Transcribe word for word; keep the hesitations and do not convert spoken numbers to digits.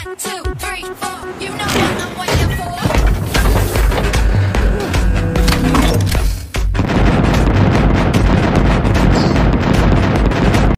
One, two, three, four. You know what I'm waiting